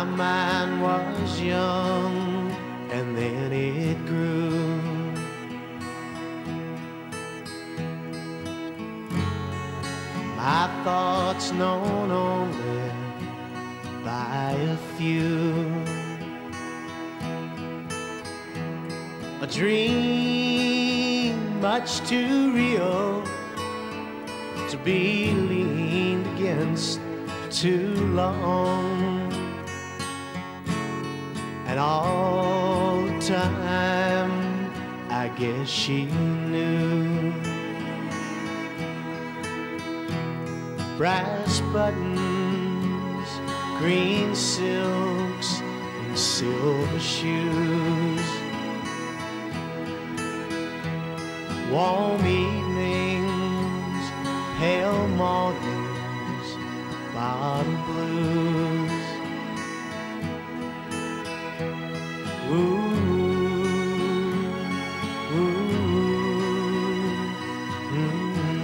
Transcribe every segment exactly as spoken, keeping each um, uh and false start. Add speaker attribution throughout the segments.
Speaker 1: mind was young, and then it grew. My thoughts known only by a few. A dream much too real to be leaned against too long. And all the time I guess she knew. Brass buttons, green silks, and silver shoes. Warm evenings, pale mornings, bottom blues. Ooh, ooh, mm-hmm.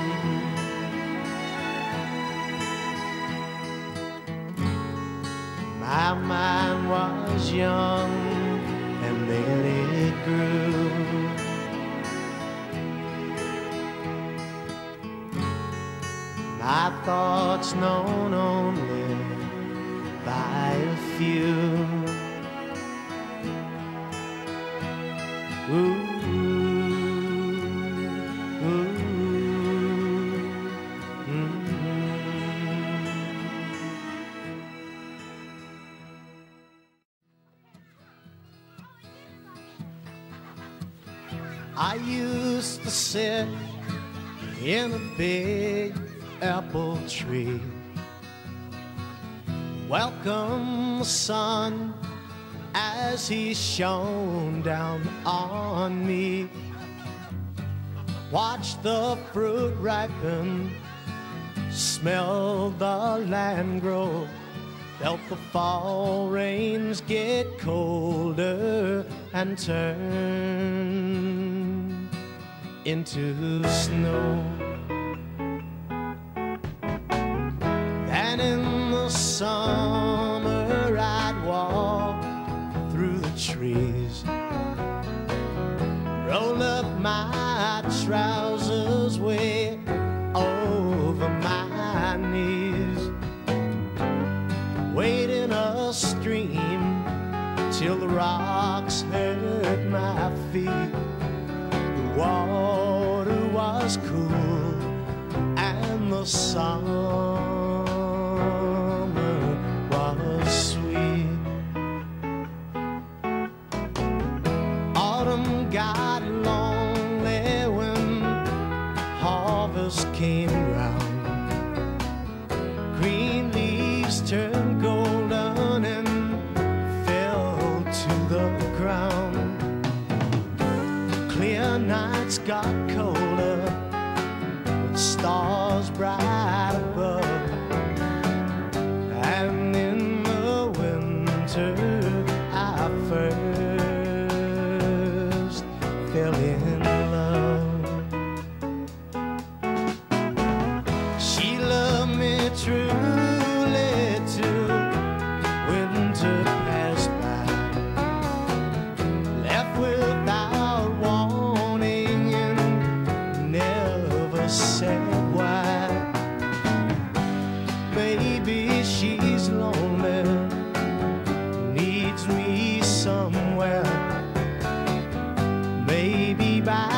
Speaker 1: My mind was young, and then it grew. My thoughts known only by a few. Ooh, ooh, mm-hmm. I used to sit in a big apple tree, welcome the sun as he shone down on me. Watch the fruit ripen, smell the land grow, felt the fall rains get colder and turn into snow. And in the summer I'd walk through the trees, roll up my trousers way over my knees, wade in a stream till the rocks hurt my feet. The water was cool and the sun got lonely when harvest came round. Green leaves turned golden and fell to the ground. Clear nights got colder with stars bright above. And in the winter I first fell in love. She loved me truly till winter passed by, left without warning and never said why. Baby, she's lonely, needs me somewhere. Maybe by